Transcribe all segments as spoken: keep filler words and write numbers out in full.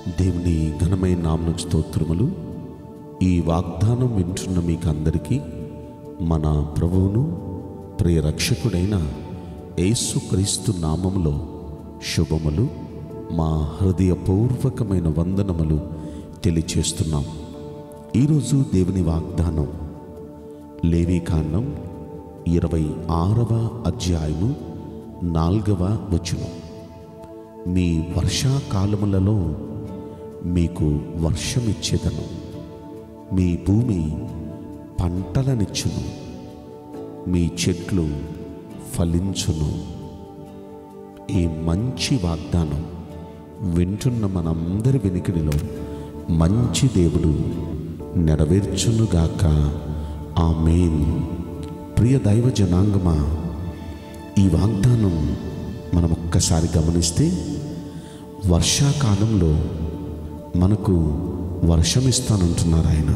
దేవుని ఘనమైన నామమునకు స్తోత్రములు. ఈ వాగ్దానం వింటున్న మీకు అందరికీ మన ప్రభువును ప్రియ రక్షకుడైన యేసుక్రీస్తు నామములో శుభములు, మా హృదయపూర్వకమైన వందనములు తెలియచేస్తున్నాం. ఈరోజు దేవుని వాగ్దానం లేవీకాండం ఇరవై ఆరవ అధ్యాయము నాలుగవ వచనం. మీ వర్షాకాలములలో మీకు వర్షమిచ్చేదను, మీ భూమి పంటలనిచ్చును, మీ చెట్లు ఫలించును. ఈ మంచి వాగ్దానం వింటున్న మనందరి వెనుకడిలో మంచి దేవుడు నెరవేర్చునుగాక. ఆమేన్. ప్రియ దైవ జనాంగమా, ఈ వాగ్దానం మనం ఒక్కసారి గమనిస్తే, వర్షాకాలంలో మనకు వర్షం ఇస్తానంటున్నారు ఆయన.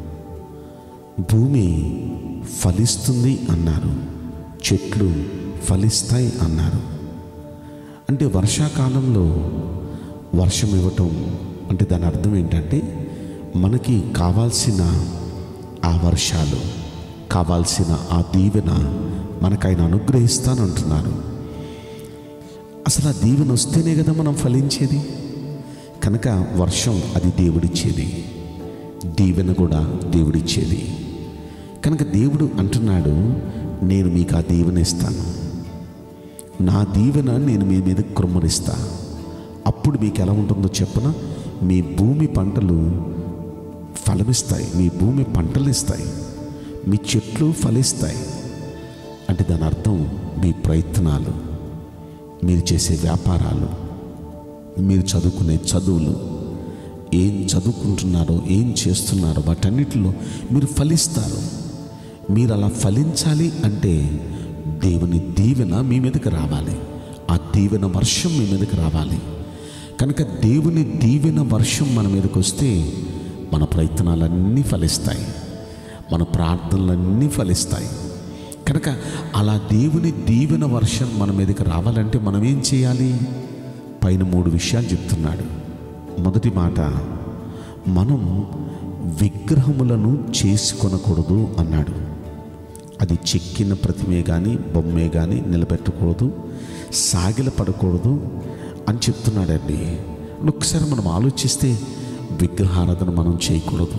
భూమి ఫలిస్తుంది అన్నారు, చెట్లు ఫలిస్తాయి అన్నారు. అంటే వర్షాకాలంలో వర్షం ఇవ్వటం అంటే దాని అర్థం ఏంటంటే, మనకి కావాల్సిన ఆ వర్షాలు, కావాల్సిన ఆ దీవెన మనకు ఆయన అనుగ్రహిస్తానంటున్నారు. అసలు ఆ దీవెన వస్తేనే కదా మనం ఫలించేది. కనుక వర్షం అది దేవుడిచ్చేది, దీవెన కూడా దేవుడిచ్చేది. కనుక దేవుడు అంటున్నాడు, నేను మీకు ఆ దీవెన ఇస్తాను, నా దీవెన నేను మీ మీద కృమ్మరిస్తా. అప్పుడు మీకు ఎలా ఉంటుందో చెప్పన, మీ భూమి పంటలు ఫలమిస్తాయి, మీ భూమి పంటలు ఇస్తాయి, మీ చెట్లు ఫలిస్తాయి. అంటే దాని అర్థం మీ ప్రయత్నాలు, మీరు చేసే వ్యాపారాలు, మీరు చదువుకునే చదువులు, ఏం చదువుకుంటున్నారో ఏం చేస్తున్నారో వాటన్నిటిలో మీరు ఫలిస్తారు. మీరు అలా ఫలించాలి అంటే దేవుని దీవెన మీ మీదకి రావాలి, ఆ దీవెన వర్షం మీ మీదకి రావాలి. కనుక దేవుని దీవెన వర్షం మన మీదకి వస్తే మన ప్రయత్నాలన్నీ ఫలిస్తాయి, మన ప్రార్థనలన్నీ ఫలిస్తాయి. కనుక అలా దేవుని దీవెన వర్షం మన మీదకి రావాలంటే మనం ఏం చేయాలి? పైన మూడు విషయాలు చెప్తున్నాడు. మొదటి మాట, మనం విగ్రహములను చేసుకొనకూడదు అన్నాడు. అది చెక్కిన ప్రతిమే కానీ బొమ్మే కానీ నిలబెట్టకూడదు, సాగిలపడకూడదు అని చెప్తున్నాడండి. ఒకసారి మనం ఆలోచిస్తే విగ్రహారాధన మనం చేయకూడదు.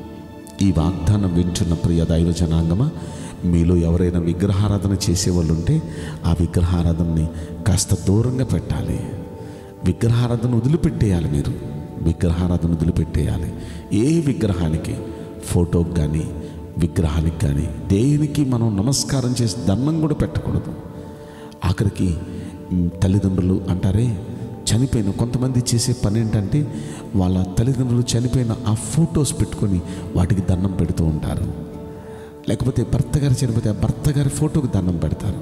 ఈ వాగ్దానం వింటున్న ప్రియ దైవ జనాంగమా, మీలో ఎవరైనా విగ్రహారాధన చేసేవాళ్ళు ఉంటే ఆ విగ్రహారాధనని కాస్త దూరంగా పెట్టాలి. విగ్రహారాధన వదిలిపెట్టేయాలి. మీరు విగ్రహారాధన వదిలిపెట్టేయాలి. ఏ విగ్రహానికి, ఫోటోకి కానీ విగ్రహానికి కానీ దేనికి మనం నమస్కారం చేసి దండం కూడా పెట్టకూడదు. ఆఖరికి తల్లిదండ్రులు అంటారే, చనిపోయిన కొంతమంది చేసే పని ఏంటంటే, వాళ్ళ తల్లిదండ్రులు చనిపోయిన ఆ ఫొటోస్ పెట్టుకొని వాటికి దండం పెడుతూ ఉంటారు. లేకపోతే భర్త గారు చనిపోతే ఆ భర్త గారి ఫోటోకి దండం పెడతారు.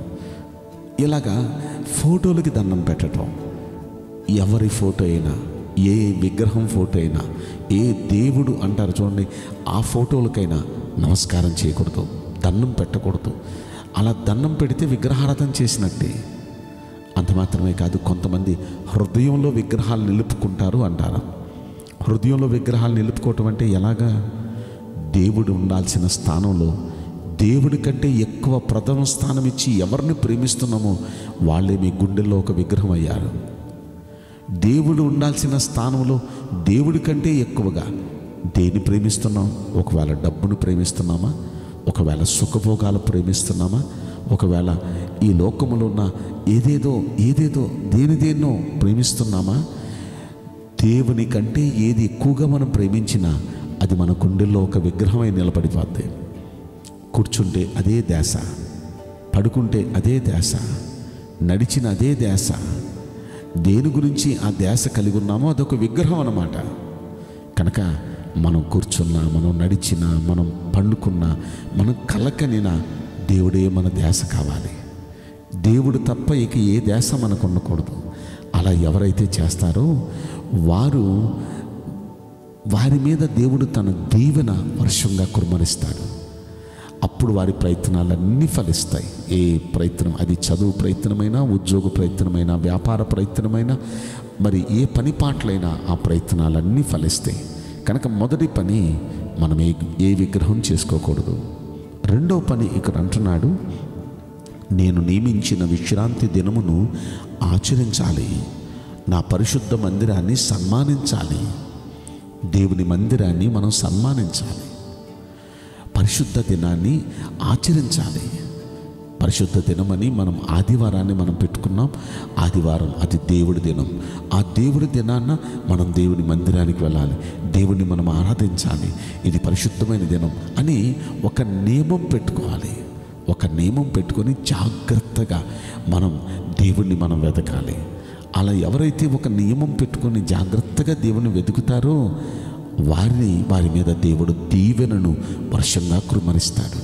ఇలాగా ఫోటోలకి దండం పెట్టడం, ఎవరి ఫోటో అయినా, ఏ విగ్రహం ఫోటో అయినా, ఏ దేవుడు అంటారు చూడండి, ఆ ఫోటోలకైనా నమస్కారం చేయకూడదు, దండం పెట్టకూడదు. అలా దండం పెడితే విగ్రహారాధన చేసినట్టే. అంత మాత్రమే కాదు, కొంతమంది హృదయంలో విగ్రహాలు నిలుపుకుంటారు అంటారు. హృదయంలో విగ్రహాలు నిలుపుకోవటం అంటే ఎలాగా? దేవుడు ఉండాల్సిన స్థానంలో దేవుడి కంటే ఎక్కువ ప్రథమ స్థానం ఇచ్చి ఎవరిని ప్రేమిస్తున్నామో వాళ్ళే మీ గుండెల్లో ఒక విగ్రహం అయ్యారు. దేవుడు ఉండాల్సిన స్థానంలో దేవుడి కంటే ఎక్కువగా దేన్ని ప్రేమిస్తున్నాం? ఒకవేళ డబ్బును ప్రేమిస్తున్నామా? ఒకవేళ సుఖభోగాలు ప్రేమిస్తున్నామా? ఒకవేళ ఈ లోకములో ఉన్న ఏదేదో ఏదేదో దేని దేన్నో ప్రేమిస్తున్నామా? దేవుని కంటే ఏది ఎక్కువగా మనం ప్రేమించినా అది మన గుండెల్లో ఒక విగ్రహమై నిలబడిపోద్ది. కూర్చుంటే అదే ధ్యాస, పడుకుంటే అదే ధ్యాస, నడిచిన అదే ధ్యాస. దేని గురించి ఆ ధ్యాస కలిగి ఉన్నామో అదొక విగ్రహం అన్నమాట. కనుక మనం కూర్చున్నా, మనం నడిచినా, మనం పండుకున్నా, మనం కలకనినా దేవుడే మన ధ్యాస కావాలి. దేవుడు తప్ప ఇక ఏ ధ్యాస మనకు ఉండకూడదు. అలా ఎవరైతే చేస్తారో వారు వారి మీద దేవుడు తన దీవెన వర్షంగా కుమ్మరిస్తాడు. అప్పుడు వారి ప్రయత్నాలన్నీ ఫలిస్తాయి. ఏ ప్రయత్నం, అది చదువు ప్రయత్నమైనా, ఉద్యోగ ప్రయత్నమైనా, వ్యాపార ప్రయత్నమైనా, మరి ఏ పని పాటలైనా ఆ ప్రయత్నాలన్నీ ఫలిస్తాయి. కనుక మొదటి పని మనం ఏ ఏ విగ్రహం చేసుకోకూడదు. రెండో పని ఇక్కడ అంటున్నాడు, నేను నియమించిన విశ్రాంతి దినమును ఆచరించాలి, నా పరిశుద్ధ మందిరాన్ని సన్మానించాలి. దేవుని మందిరాన్ని మనం సన్మానించాలి, పరిశుద్ధ దినాన్ని ఆచరించాలి. పరిశుద్ధ దినమని మనం ఆదివారాన్ని మనం పెట్టుకున్నాం. ఆదివారం అది దేవుడి దినం. ఆ దేవుడి దినాన్న మనం దేవుని మందిరానికి వెళ్ళాలి, దేవుణ్ణి మనం ఆరాధించాలి. ఇది పరిశుద్ధమైన దినం అని ఒక నియమం పెట్టుకోవాలి. ఒక నియమం పెట్టుకొని జాగ్రత్తగా మనం దేవుణ్ణి మనం వెతకాలి. అలా ఎవరైతే ఒక నియమం పెట్టుకొని జాగ్రత్తగా దేవుని వెతుకుతారో వారిని వారి మీద దేవుడు దీవెనను వర్షంగా కుమ్మరిస్తాడు.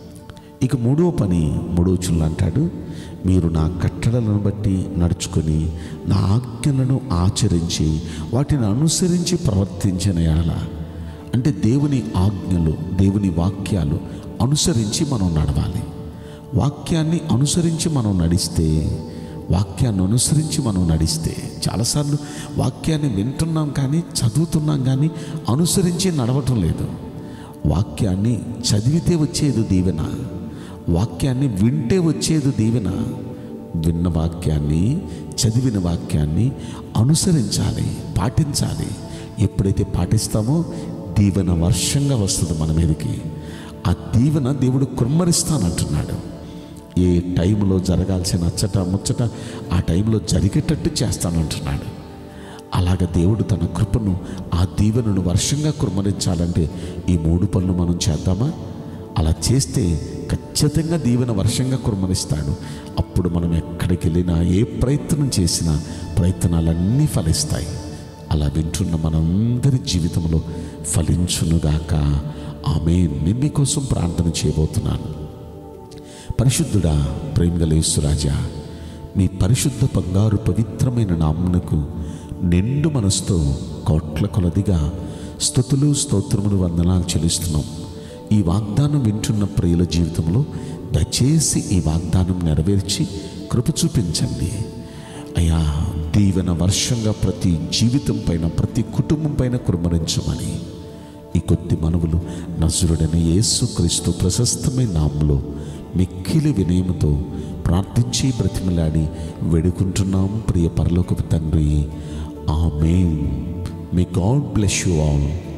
ఇక మూడవ పని, మూడవ చుల్లు అంటాడు, మీరు నా కట్టడలను బట్టి నడుచుకొని నా ఆజ్ఞలను ఆచరించి వాటిని అనుసరించి ప్రవర్తించిన యెడల, అంటే దేవుని ఆజ్ఞలు దేవుని వాక్యాలు అనుసరించి మనం నడవాలి. వాక్యాన్ని అనుసరించి మనం నడిస్తే వాక్యాన్ని అనుసరించి మనం నడిస్తే చాలాసార్లు వాక్యాన్ని వింటున్నాం కానీ చదువుతున్నాం కానీ అనుసరించి నడవటం లేదు. వాక్యాన్ని చదివితే వచ్చేది దీవెన, వాక్యాన్ని వింటే వచ్చేది దీవెన. విన్న వాక్యాన్ని చదివిన వాక్యాన్ని అనుసరించాలి, పాటించాలి. ఎప్పుడైతే పాటిస్తామో దీవెన వర్షంగా వస్తుంది మన మీదకి. ఆ దీవెన దేవుడు కుమ్మరిస్తానంటున్నాడు. ఏ టైంలో జరగాల్సిన అచ్చట ముచ్చట ఆ టైంలో జరిగేటట్టు చేస్తానంటున్నాడు. అలాగ దేవుడు తన కృపను ఆ దీవెనను వర్షంగా కుమ్మరించాలంటే ఈ మూడు పనులు మనం చేద్దామా? అలా చేస్తే ఖచ్చితంగా దీవెన వర్షంగా కుమ్మరిస్తాడు. అప్పుడు మనం ఎక్కడికి వెళ్ళినా ఏ ప్రయత్నం చేసినా ప్రయత్నాలన్నీ ఫలిస్తాయి. అలా వింటున్న మనందరి జీవితంలో ఫలించునుగాక. ఆమేన్. నేను మీకోసం ప్రార్థన చేయబోతున్నాను. పరిశుద్ధుడా, ప్రేమగల యేసురాజా, మీ పరిశుద్ధ బంగారు పవిత్రమైన నామమునకు నిండు మనసుతో కోట్ల కొలదిగా స్తుతులు స్తోత్రములు వందనాలు చెల్లిస్తున్నాం. ఈ వాగ్దానం వింటున్న ప్రియుల జీవితంలో దయచేసి ఈ వాగ్దానం నెరవేర్చి కృప చూపించండి అయ్యా. దీవెన వర్షంగా ప్రతి జీవితం పైన ప్రతి కుటుంబం పైన కుమ్మరించమని ఈ కొద్ది మనవులు నజరుడైన యేసుక్రీస్తు ప్రశస్తమైన నామములో మిక్కిలి వినయముతో ప్రార్థించి బ్రతిమలాడి వేడుకుంటున్నాం ప్రియ పరలోకపు తండ్రి. ఆమేన్. May God bless you all.